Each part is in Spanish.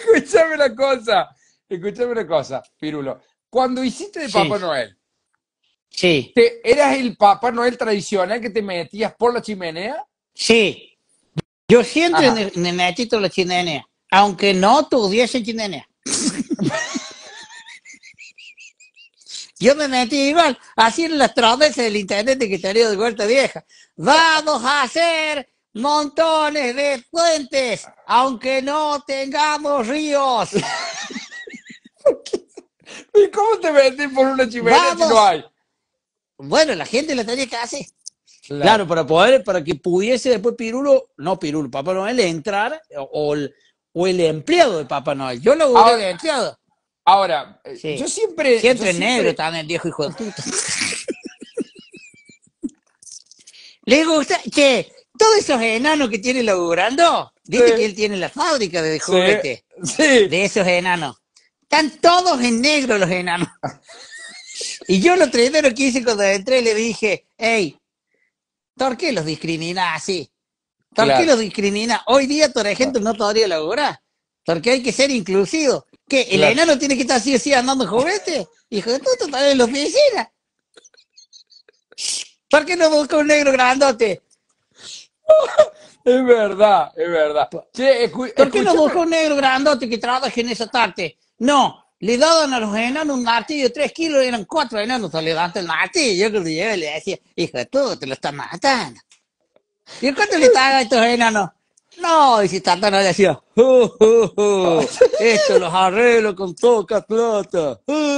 escúchame una cosa, Pirulo. Cuando hiciste de Sí, Papá Noel, sí, ¿eras el Papá Noel tradicional que te metías por la chimenea? sí. Yo siempre Ajá. me metí toda la chimenea, aunque no tuviese chimenea. Yo me metí igual, así en las promesas del internet de que tenía de Huerta Vieja. Vamos a hacer montones de puentes, aunque no tengamos ríos. ¿Y cómo te metes por una chimenea si no Vamos. hay? Bueno, la gente lo tenía que hacer. Claro. Claro, para poder, para que pudiese después Pirulo, no Pirulo, Papá Noel entrar, o el empleado de Papá Noel. Yo lo logré Ahora, de empleado. yo Sí. siempre, yo Siempre en negro siempre, también, viejo hijo de puta. Le gusta, che, todos esos enanos que tiene laburando, viste que sí, él tiene la fábrica de sí, juguetes, sí, de esos enanos. Están todos en negro los enanos. Y yo lo primero que hice cuando entré le dije, hey, ¿por qué los discrimina así? ¿Por qué claro, los discrimina? Hoy día, por ejemplo, no podría laburar. Porque hay que ser inclusivo. ¿Qué? ¿El claro. enano tiene que estar así o así andando en juguete? Hijo de puta, para en la oficina. ¿Por qué no busca un negro grandote? Es verdad, es verdad. Che, ¿Por qué no busca escúchame. un negro grandote que trabaje en esa parte? No, le daban a los enanos un martillo de 3 kilos, eran 4 enanos, se levanta el martillo. Yo cuando llegué le decía, hijo de tú, te lo estás matando. ¿Y cuánto le pagan a estos enanos? No, y si Tatana le decía, esto los arreglo con poca plata.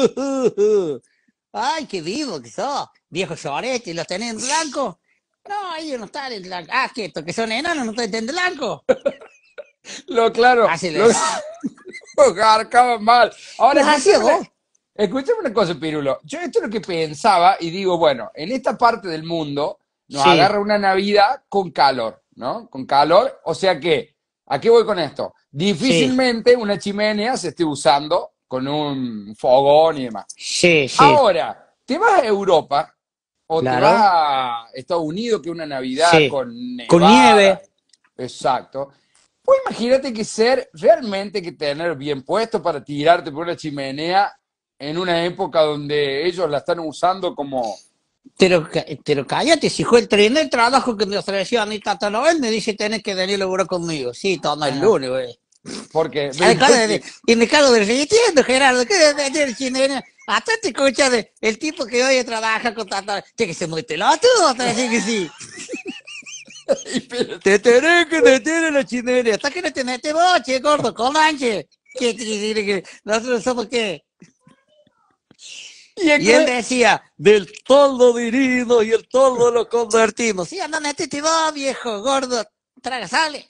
Ay, qué vivo que sos, viejo sorete, ¿los tenés en blanco? No, ellos no están en blanco. Ah, que estos que son enanos no están en blanco. Claro, Así les. lo garcaba mal. Ahora, Los hacía vos. escúchame una cosa, Pirulo. Yo esto es lo que pensaba y digo, bueno, en esta parte del mundo nos Sí, agarra una Navidad con calor, ¿no? Con calor, o sea que, ¿a qué voy con esto? sí, Difícilmente una chimenea se esté usando con un fogón y demás. sí, sí, Ahora, te vas a Europa o te vas claro, a Estados Unidos, que es una Navidad sí. con Con nevada, nieve. exacto. Pues imagínate que ser realmente que tener bien puesto para tirarte por una chimenea en una época donde ellos la están usando como, Pero cállate, si fue el primer trabajo que me ofreció a mi Tata Noel, me dice, tenés que venir a laburar conmigo. Sí, toma el ajá, lunes, güey. porque, De, porque, y me cago de risiendo, Gerardo, ¿qué de ayer chilena? Hasta te escucha de, el tipo que hoy trabaja con Tata, che, que se muy pelotudo, te decir que sí. pero- Te tenés que meter en la chinera, hasta que no te metes vos, che, gordo, comanche. Que nosotros somos qué. y es Y él que, decía, del toldo divino y el toldo lo convertimos. Sí, anda, metete vos, viejo, gordo, traga, sale.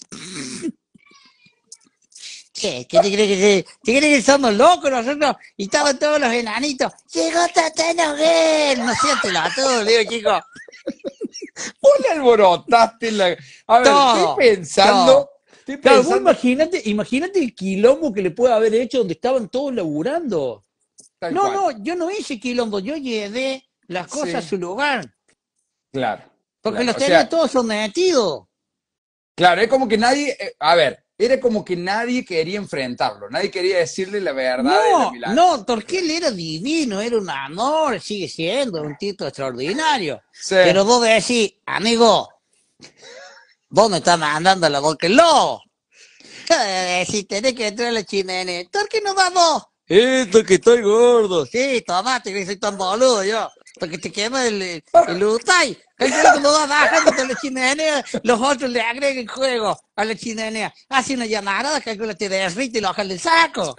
¿Qué te crees te crees que somos locos nosotros? Y estaban todos los enanitos. Llegó Tata Noel. No seas todo, le digo, chicos. vos le alborotaste la... A ver, Todo, todo. estoy Claro, vos pensando imagínate el quilombo que le puede haber hecho donde estaban todos laburando. tal No, cual. no, yo no hice quilombo, yo llevé las cosas a Sí, su lugar. claro, Porque claro. los O tenía sea, todos sometidos. claro, es como que nadie, a ver, era como que nadie quería enfrentarlo, nadie quería decirle la verdad de la No, milanesa. no, porque Claro. él era divino, era un amor, sigue siendo un tipo extraordinario. Sí, Pero vos decís, amigo, vos me estás mandando a la boca el lobo. Si tenés que entrar a la chimenea, ¿por qué no vamos? Esto que estoy gordo. Sí, tomate, que soy tan boludo yo. Porque te quema el Utay. Calcula cuando vas bajando de la chimenea, los otros le agregan juego a la chimenea. Hace una llamada, calcula, te derrite y lo bajan del saco.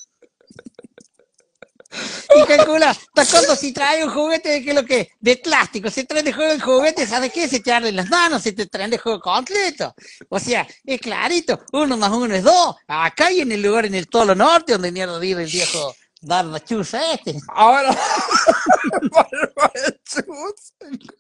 Y calcula, hasta cuando si trae un juguete de que lo que, de plástico, se trae de juego el juguete, ¿sabes qué? Se te arden las manos, se te traen de juego completo. O sea, es clarito, uno más uno es dos. Acá y en el lugar en el Tolo Norte, donde mierda vive el viejo Barbachuza este. ahora, Barbachuza.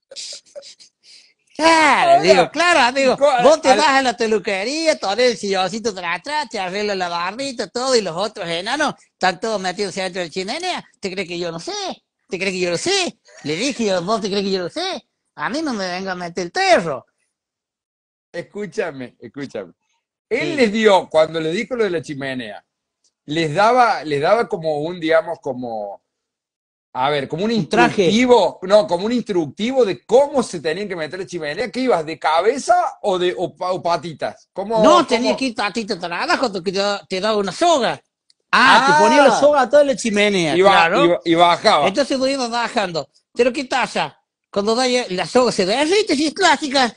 Claro, digo, Ahora, claro, amigo, co- vos te al- vas a la peluquería, te el silloncito de atrás, te arreglas la barbita, todo, y los otros enanos están todos metidos dentro del chimenea. ¿Te crees que yo no sé? ¿Te crees que yo lo sé? Le dije yo, ¿vos te crees que yo lo sé? A mí no me venga a meter el perro. escúchame, escúchame. Él Sí, les dio, cuando le dijo lo de la chimenea, les daba como un, digamos, como, a ver, como un Un traje. instructivo, no, como un instructivo de cómo se tenían que meter la chimenea. ¿Qué ibas, de cabeza o patitas? No, ¿Cómo, tenía cómo? que ir tatito para abajo, que te daba una soga. Ah, te ponía la Ah, soga a toda la chimenea, claro. y bajaba. Entonces lo ibas bajando. Pero ¿qué pasa? Cuando la soga se derrite, si es plástica.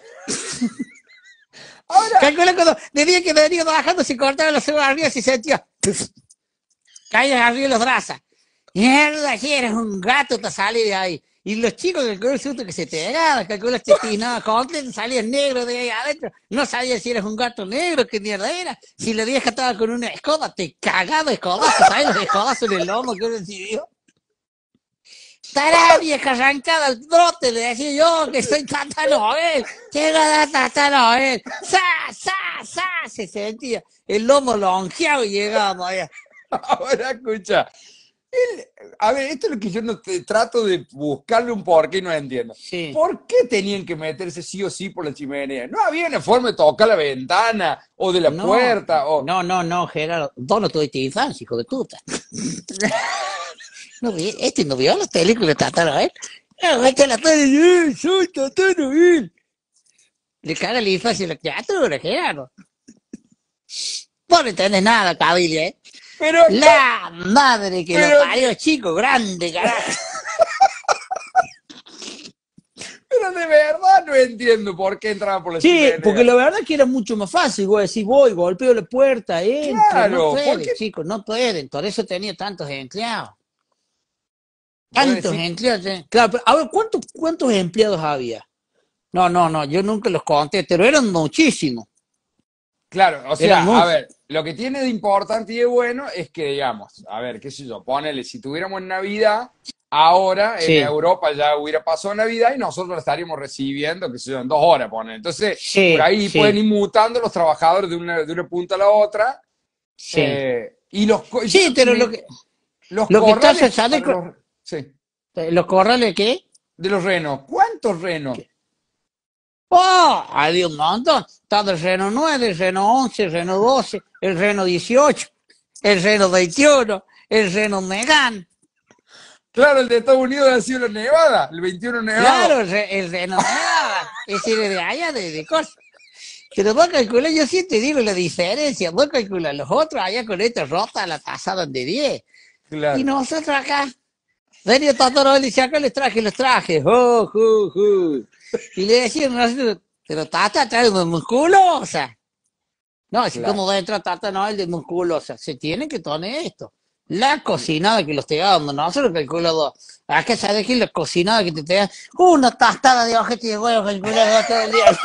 Ahora, Calcula cuando día que venía bajando, se cortaba la soga arriba, se sentía. Caías arriba los brazos. Mierda, si eres un gato, te salí de ahí. Y los chicos del el susto que se te pegaban, calculas que no, completo, salías negro de ahí adentro. No sabías si eres un gato negro, qué mierda era. Si la vieja estaba con una escoba, te cagaba escobazos, ¿sabes? Los escobazos en el lomo que recibió. Estará vieja arrancada al trote, le decía yo que soy Tata Noel. Llega la Tata Noel. ¡Sa, sa, sa! Se sentía el lomo longeado y llegábamos allá. ahora escucha. A ver, esto es lo que yo no trato de buscarle un porqué y no entiendo. Sí. ¿Por qué tenían que meterse sí o sí por la chimenea? No había una forma de tocar la ventana o de la No, puerta o... no, Gerardo. Vos no tuviste infancia, hijo de puta. No, este no vio las películas de Tata Noel. No, este la tele, soy Tata Noel. Le caga la infancia a la criatura, Gerardo. Vos no entendés nada, Cabilia, ¿eh? Pero, La madre que lo pero, parió, chico, grande, carajo. pero de verdad no entiendo por qué entraban por la Sí, porque chimenea. la verdad que era mucho más fácil, vos decís, voy, golpeo la puerta, entro, no Claro, ¿por pueden, qué? chicos, no pueden, por eso tenía tantos empleados. Vos Tantos decís, empleados. Claro, pero, a ver, ¿cuántos empleados había? No, yo nunca los conté, pero eran muchísimos, claro, o eran sea, a muchos. ver, lo que tiene de importante y de bueno es que, digamos, a ver, qué sé yo, ponele, si tuviéramos Navidad, ahora en Sí, Europa ya hubiera pasado Navidad y nosotros la estaríamos recibiendo, qué sé yo, en 2 horas, ponele. Entonces, por sí, ahí pueden sí, ir mutando los trabajadores de una punta a la otra. sí. Y yo Sí, lo que pero me, los lo que pasa, corrales ¿sabes? para los, sí, ¿Los corrales qué? de los renos, ¿cuántos renos? ¡Oh! Había un montón. Estaba el Reno 9, el Reno 11, el Reno 12, el Reno 18, el Reno 21, el Reno Megan. Claro, el de Estados Unidos ha sido la Nevada, el 21 Claro, nevado. el Reno Nevada. Ese era de allá, de cosas. Pero vos calculás, yo sí te digo la diferencia. Vos calculás, los otros allá con esta rota la tasaban de 10. Y Claro. nosotros acá, venía Totoro y decía, acá les traje los trajes. Y le decían, pero Tata trae una musculosa. No, así Claro. como va a entrar Tata Noel de musculosa. Se tiene que poner esto. La cocinada que los te dando, no se lo calculo dos. Acá sabes que la cocinada que te da, una tastada de ojete de huevo calculado todo el día.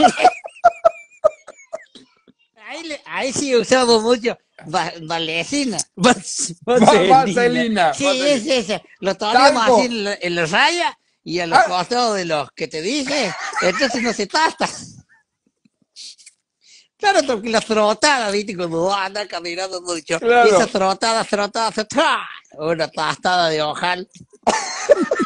Ahí sí usamos mucho valecina. Vaselina. Vaselina, Sí, es vaselina. esa. Lo tomábamos así Talco. en la raya y a los Ah, costados de los que te dije. Entonces no se tasta. Claro, porque la frotada, viste, cuando anda caminando mucho. Esa claro. frotada, una tastada de ojal.